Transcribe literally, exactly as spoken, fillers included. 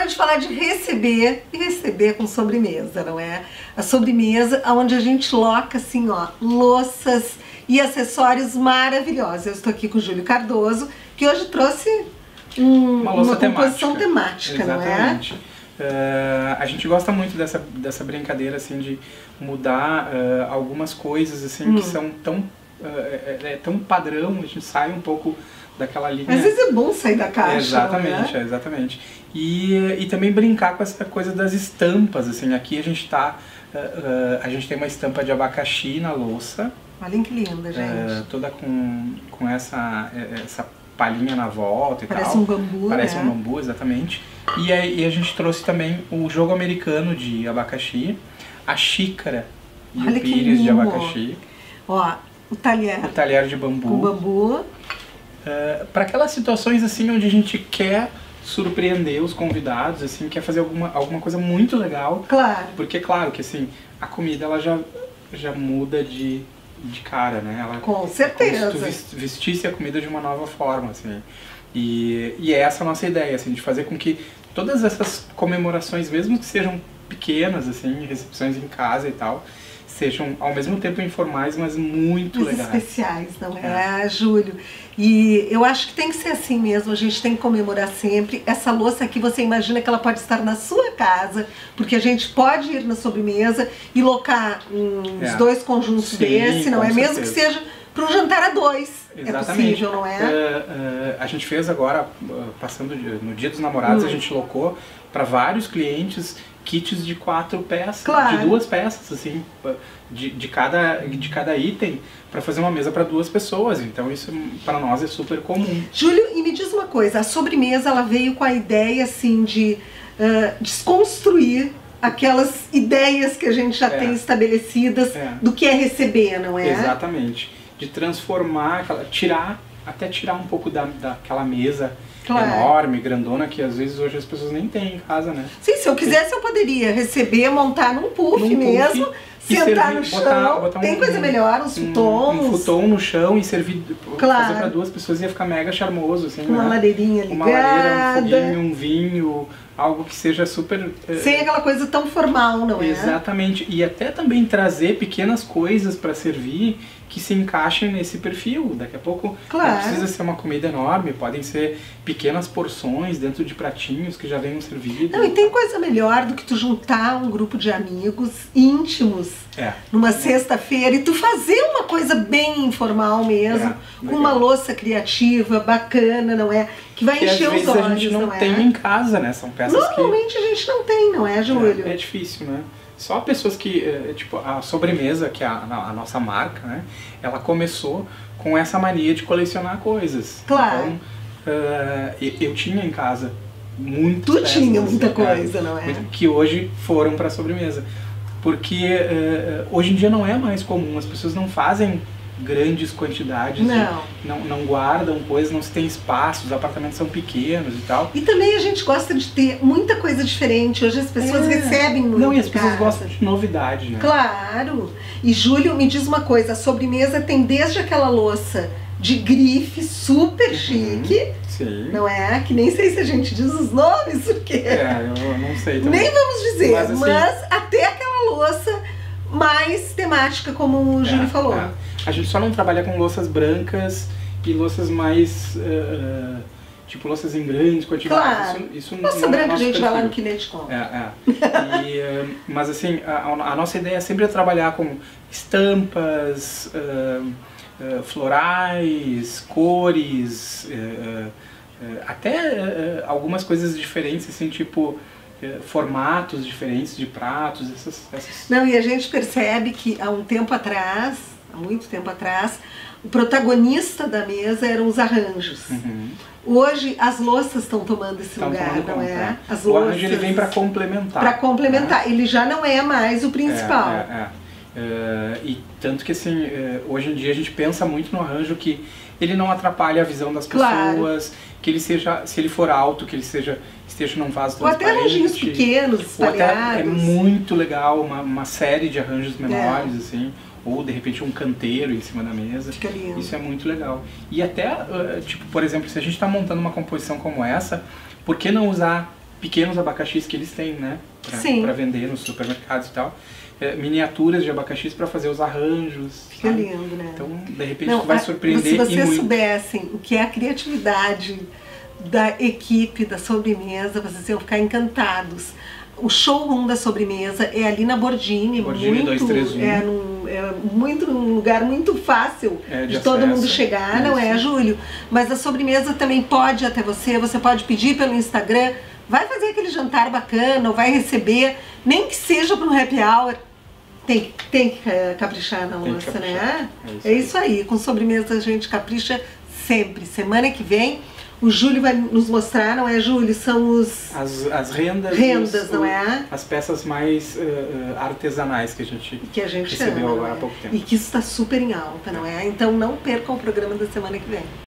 hora de falar de receber e receber com sobremesa, não é? A sobremesa onde a gente loca assim, ó, louças e acessórios maravilhosos. Eu estou aqui com o Júlio Cardoso, que hoje trouxe um, uma, louça uma composição temática, Exatamente. Não é? Uh, a gente gosta muito dessa, dessa brincadeira assim de mudar uh, algumas coisas assim hum. que são tão, uh, é, é tão padrão, a gente sai um pouco daquela linha. Às vezes é bom sair da caixa. Exatamente, não é? exatamente. E, e também brincar com essa coisa das estampas, assim, aqui a gente tá, uh, uh, a gente tem uma estampa de abacaxi na louça. Olha que linda, gente. Uh, toda com, com essa, essa palhinha na volta e Parece tal. um bambu, Parece né? um bambu, exatamente. E aí a gente trouxe também o jogo americano de abacaxi, a xícara e Olha o pires de abacaxi. Ó, o talher. O talher de bambu. Com bambu. Uh, para aquelas situações assim onde a gente quer surpreender os convidados, assim, quer fazer alguma, alguma coisa muito legal. Claro. Porque claro que assim, a comida ela já, já muda de, de cara, né? Ela, Com certeza. É como se tu vestisse a comida de uma nova forma, assim. E, e é essa a nossa ideia, assim, de fazer com que todas essas comemorações, mesmo que sejam pequenas, assim, recepções em casa e tal, sejam ao mesmo tempo informais, mas muito Os legais. especiais, não é, é, Júlio? E eu acho que tem que ser assim mesmo, a gente tem que comemorar sempre. Essa louça aqui, você imagina que ela pode estar na sua casa, porque a gente pode ir na sobremesa e locar uns é. dois conjuntos Sim, desse, não é? Certeza. Mesmo que seja para um jantar a dois. Exatamente. É possível, não é? Uh, uh, a gente fez agora, uh, passando no Dia dos Namorados, hum. a gente locou para vários clientes kits de quatro peças, claro. de duas peças, assim, de, de, cada, de cada item, para fazer uma mesa para duas pessoas. Então isso para nós é super comum. Júlio, e me diz uma coisa, a sobremesa ela veio com a ideia assim de uh, desconstruir aquelas ideias que a gente já é. tem estabelecidas é. do que é receber, não é? Exatamente. De transformar, aquela, tirar, até tirar um pouco da, daquela mesa claro. enorme, grandona, que às vezes hoje as pessoas nem têm em casa, né? Sim, se eu quisesse eu poderia receber, montar num puff num mesmo, puff, sentar servir, no chão, botar, botar tem um, coisa melhor, uns futons. Um, um futon no chão e servir, claro. fazer para duas pessoas ia ficar mega charmoso, assim, uma né? ladeirinha ligada. Uma lareira, um foguinho, um vinho, algo que seja super... Sem é, aquela coisa tão formal, não é? Exatamente, e até também trazer pequenas coisas para servir que se encaixem nesse perfil. Daqui a pouco claro. não precisa ser uma comida enorme, podem ser pequenas porções dentro de pratinhos que já venham servidos. Não, e tem coisa melhor do que tu juntar um grupo de amigos íntimos é. numa sexta-feira e tu fazer uma coisa bem informal mesmo, é. com uma louça criativa, bacana, não é? Que vai que encher às os vezes olhos, a gente não, não é? tem em casa, né? São peças Normalmente que... a gente não tem, não é, Júlio? É, é difícil, né? Só pessoas que, tipo, a sobremesa, que é a, a nossa marca, né? Ela começou com essa mania de colecionar coisas. Claro. Então, uh, eu, eu tinha em casa muitas Tu peças, tinha muita coisa, é, não é? Que hoje foram para a sobremesa. Porque uh, hoje em dia não é mais comum, as pessoas não fazem grandes quantidades, não. De, não, não guardam coisas, não se tem espaço, os apartamentos são pequenos e tal. E também a gente gosta de ter muita coisa diferente, hoje as pessoas é. recebem muito. Não, e as pessoas gostam de novidade, né? Claro! E Júlio, me diz uma coisa, a sobremesa tem desde aquela louça de grife super uhum, chique, sim. não é? Que nem sei se a gente diz os nomes, porque... É, eu não sei também. Nem vamos dizer, mas, assim, mas até aquela louça mais temática, como o Júlio é, falou. É. A gente só não trabalha com louças brancas e louças mais, uh, tipo louças em grandes quantidades. Claro. Isso, isso Louça não branca é a gente perfil. vai lá no Quilete com. É, é. E, uh, mas assim, a, a nossa ideia é sempre é trabalhar com estampas, uh, uh, florais, cores, uh, uh, até uh, algumas coisas diferentes, assim, tipo... formatos diferentes de pratos, essas, essas... Não, e a gente percebe que há um tempo atrás, há muito tempo atrás, o protagonista da mesa eram os arranjos. Uhum. Hoje as louças estão tomando esse estão lugar, tomando não conta, é? As o louças, arranjo ele vem para complementar. Para complementar, né? Ele já não é mais o principal. É, é, é. Uh, e tanto que assim, uh, hoje em dia a gente pensa muito no arranjo que ele não atrapalhe a visão das pessoas, claro. que ele seja, se ele for alto, que ele seja esteja num vaso transparente. Ou até arranjinhos pequenos, espalhados. Ou até é muito legal uma, uma série de arranjos menores, é. assim, ou de repente um canteiro em cima da mesa. Fica lindo. Isso é muito legal. E até, uh, tipo, por exemplo, se a gente está montando uma composição como essa, por que não usar pequenos abacaxis que eles têm, né? Sim. Para vender nos supermercados e tal. É, miniaturas de abacaxis para fazer os arranjos. Fica sabe? lindo, né? Então, de repente, Não, tu vai a- surpreender se vocês e muito. soubessem o que é a criatividade da equipe da sobremesa, vocês iam ficar encantados. O showroom da sobremesa é ali na Bordini, Bordini muito, dois três um. é, num, é muito num lugar muito fácil É, de de, todo acesso. mundo chegar, não é, Isso. Júlio? Mas a sobremesa também pode ir até você, você pode pedir pelo Instagram, vai fazer aquele jantar bacana, ou vai receber, nem que seja para um happy hour. Tem, tem que eh, caprichar na Tem que louça, caprichar. né? É isso É aí. isso aí, com sobremesa a gente capricha sempre. Semana que vem o Júlio vai nos mostrar, não é, Júlio? São os As, as rendas, e rendas, os- não é? as peças mais uh, uh, artesanais que a gente Que a gente recebeu ama, agora não há é? pouco tempo. E que isso está super em alta, não é? Então não percam o programa da semana que vem.